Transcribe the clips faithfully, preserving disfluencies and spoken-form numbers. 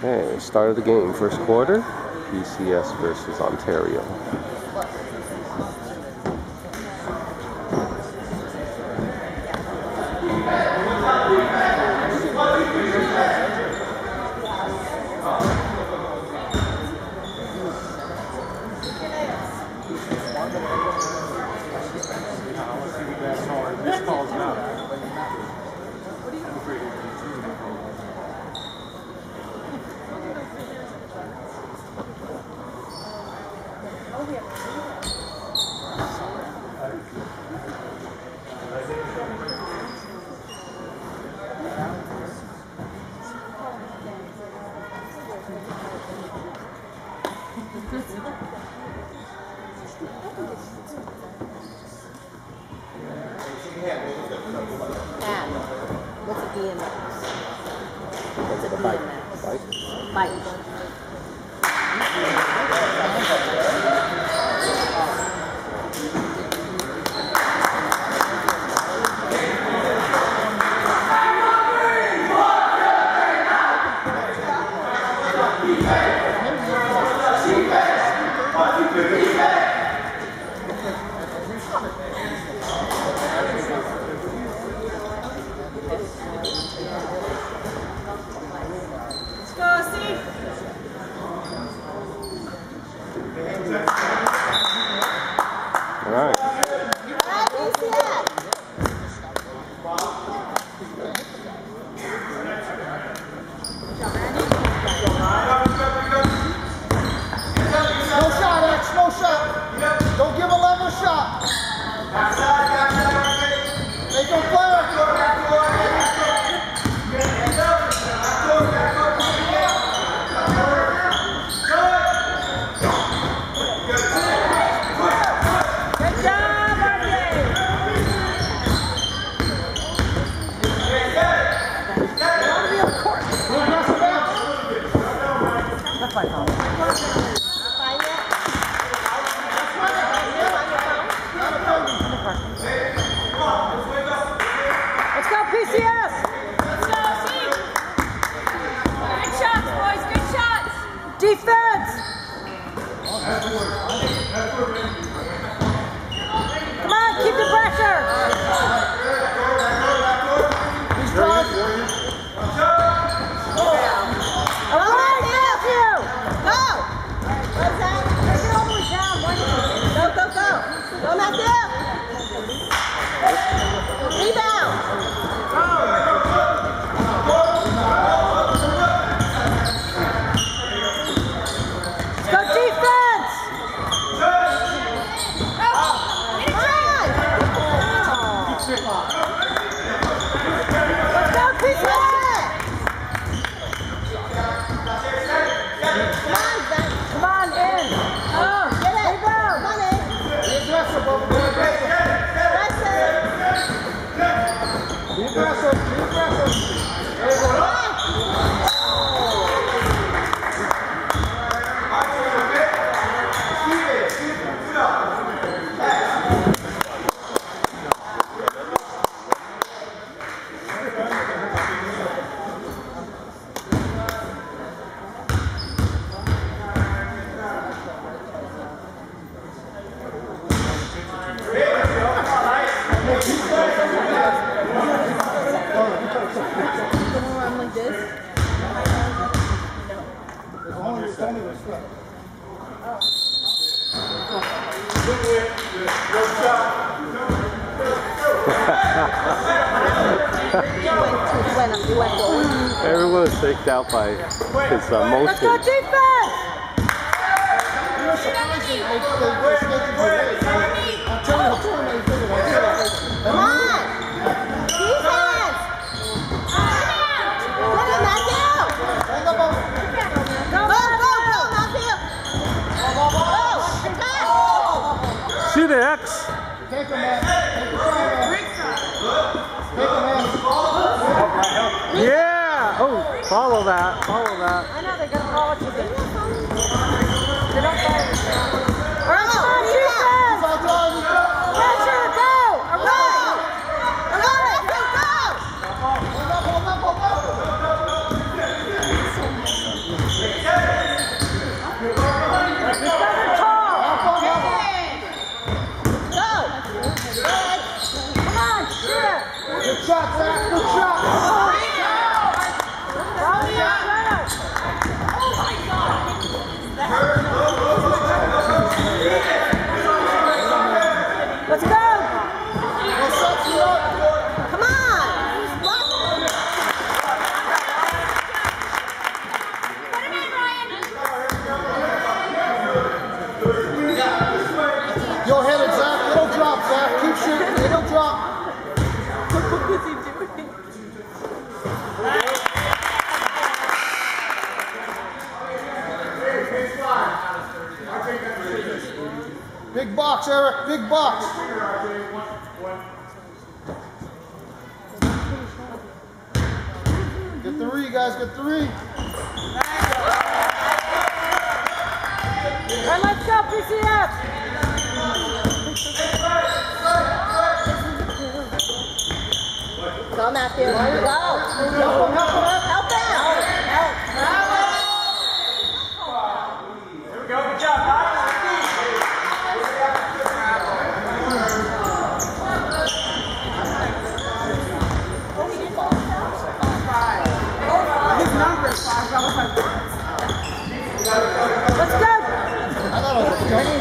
Okay, start of the game, first quarter, P C S versus Ontario. What's a D M X? What's a D M X? Bike. Bike. Defense! Come on, keep the pressure! He's driving. All right, Matthew! Go! What's that? Take it all the way down. Go, go, go! Go, Matthew! Rebound! Everyone is freaked out by his uh, motion. Let's go defense! Come on! Defense! Get him, Matthew! Go, go, go, Matthew! Go! Attack! Shoot it, X! Take him, man. Take him, man. Take him, man. Yeah! Oh, follow that, follow that. I know they're gonna call it to the. They don't call it. All right, come on, defense! Pressure, go! All right! All right, go, go! Hold up, hold up, hold up! shot, Zach. Good shot. Let's go! Come on! Yo, hit it, Zach. Little drop, Zach. Keep shooting. Little drop. Big box, Eric. Big box. Get three, guys. Get three. All right, let's go, P C F! Go, Matthew. Go. Help him, help him. Help him. Help. Here we go. Good job, guys. His number is five. Let's go! I thought it was a Tourney.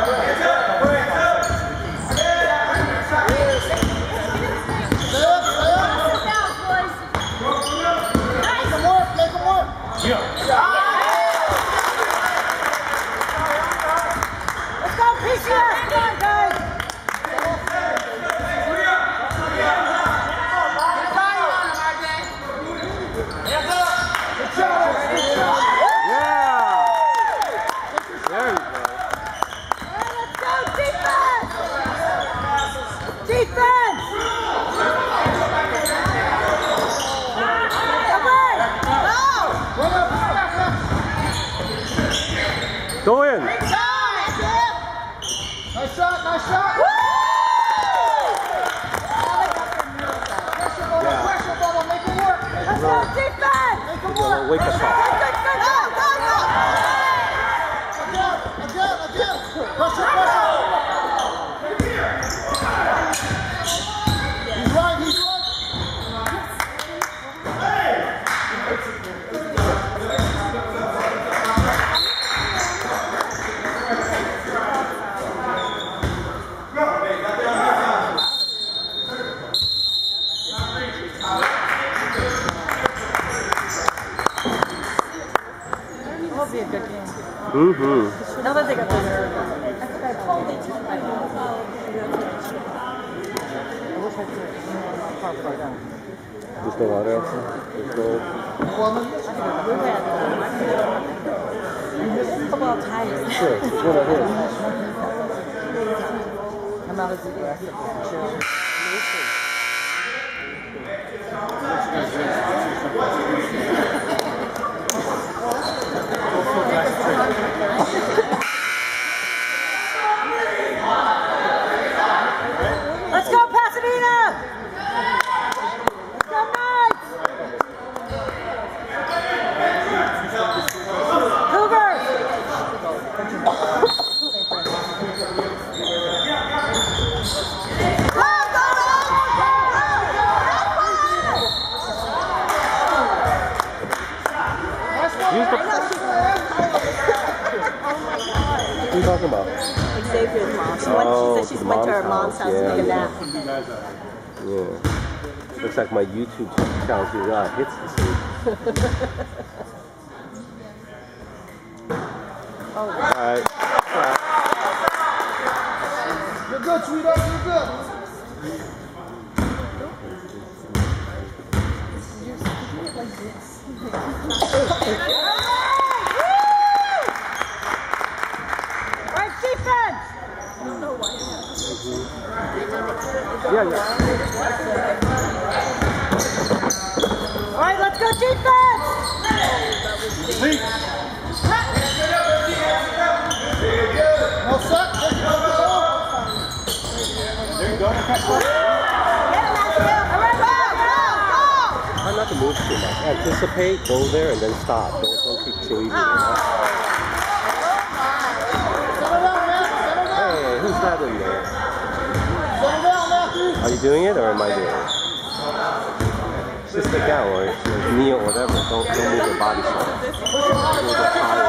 Let's go, P C F! Come on, guys! Defense! Go in. Nice shot, nice shot. Pressure, bubble, Yeah. pressure, bubble, make it work. Make it Let's go, work. defense! Make it Go, work. wake us up. Again, again, again. Pressure, pressure. He's right, he's right. That'll be a good game. Mm-hmm. Now that they got the nerve. I think I told it. I wish I could. Park right down. There's no water outside. There's no... I'm all tired. Sure, it's one of his. I'm out of the chill. Let's go, Pasadena! Let's go, Knights! Cougars! Go, go, go, Use the... What are you talking about? Xavier's mom. She, went, Oh, she said she the went to her mom's mom's house house. to take a Yeah, nap. Yeah. Looks like my YouTube channel here got hits this week. Alright. Alright. You're good, sweetheart, you're good. Right, defense! Yeah, yeah. All right, let's go defense! No set, take it up the ball. There you go. All right, go, go, go! Try not to move too much. Anticipate, go there, and then stop. Don't, don't keep too easy. Settle down, Matt. Settle down. Hey, who's that in there? Settle down, Matthew. Are you doing it, or am I doing it? Just stick out or like knee or whatever. Don't, don't move your body so much. Move the tire.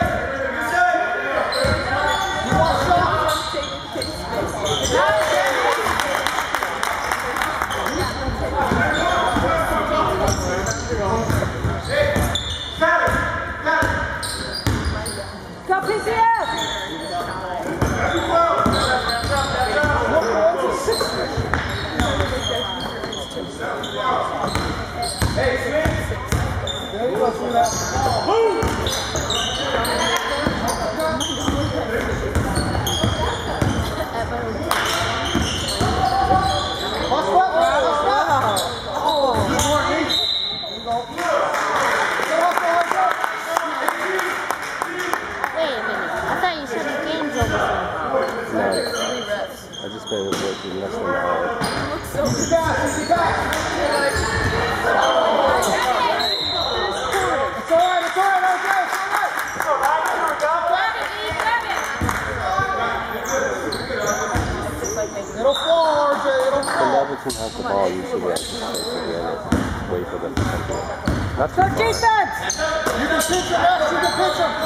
Go P C S! Hey, Smith! There you go, Smith. Move! What's up, man? What's up? Oh, good morning. There you go. Wait a minute. I thought you said the game's over. No, I just been working less than an hour. Easy back, easy back. It's all right, it's all right, okay, it's all right. It'll fall, R J, it'll When the fall. other team has the ball, usually I just like to get it. Wait for them to come to it. Not too Go far. defense! You can pitch him, Max, you can pitch him.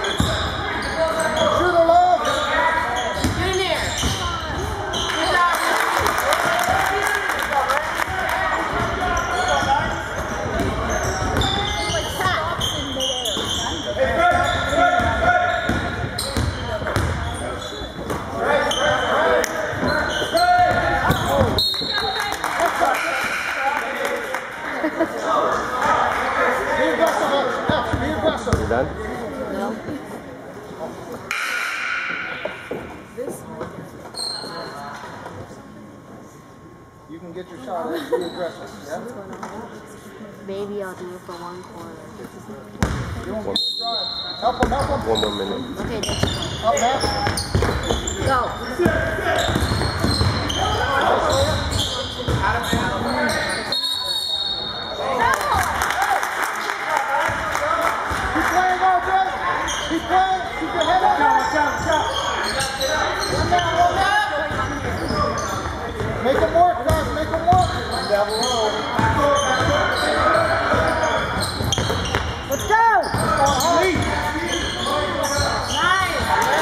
Shoot her, love. Get in there! Be aggressive, Max, Max, be aggressive. You done? No. You can get your shot, Max, be aggressive, yeah? Maybe I'll do it for one quarter. You don't get your drive. Help him, help him. One more minute. Okay, that's fine. Up, Max. Go! Keep playing, R J. Keep playing. Keep your head up. Watch out, watch out. One down, one down. Make him work, guys. Make him work. Down below. Let's go! Lead. Nice!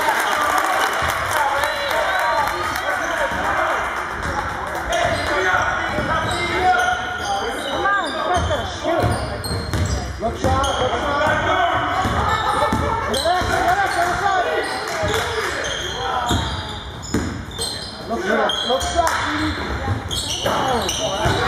Come on, press the shoot! Look shot, look shot. Relax, relax, relax. Look shot, look shot, Edie. Oh,